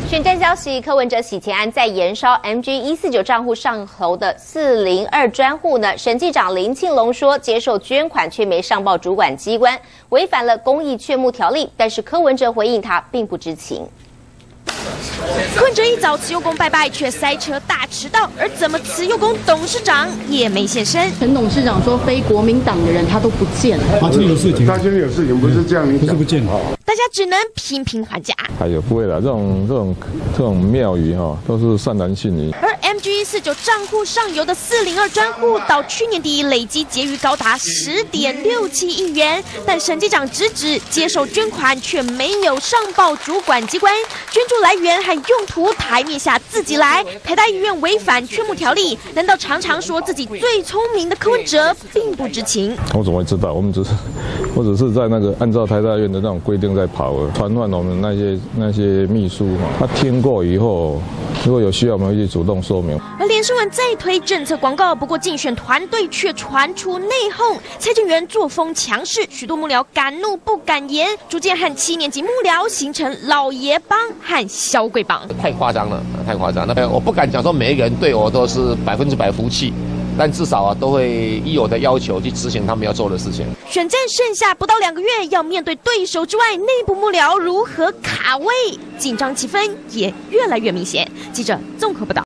选战消息，柯文哲洗钱案再延烧 ，MG149账户上头的402专户呢，审计长林庆龙说接受捐款却没上报主管机关，违反了公益劝募条例。但是柯文哲回应他并不知情。 柯文哲一早慈幼宫拜拜，却塞车大迟到，而怎么慈幼宫董事长也没现身？ 陈董事长说，非国民党的人他都不见了。 他今天有事情，不是这样，你不是不见了。 大家只能频频还价。 哎呦，不会啦，这种庙宇哈，都是善男信女。 而 MG149账户上游的402专户，到去年底累积结余高达10.67亿元，但审计长直指接受捐款却没有上报主管机关，捐助来源和用途台面下自己来。台大医院违反劝募条例，难道常常说自己最聪明的柯文哲并不知情？ 我怎么会知道？我只是在那个按照台大院的那种规定在跑，传唤我们那些秘书哈，他听过以后，如果有需要，我们会去主动说明。 而连胜文再推政策广告，不过竞选团队却传出内讧，蔡正元作风强势，许多幕僚敢怒不敢言，逐渐和7年级幕僚形成老爷帮和小鬼帮。 太夸张了，太夸张了！我不敢讲说每一个人对我都是100%服气。 但至少都会依我的要求去执行他们要做的事情。 选战剩下不到2个月，要面对对手之外，内部幕僚如何卡位，紧张气氛也越来越明显。记者综合报道。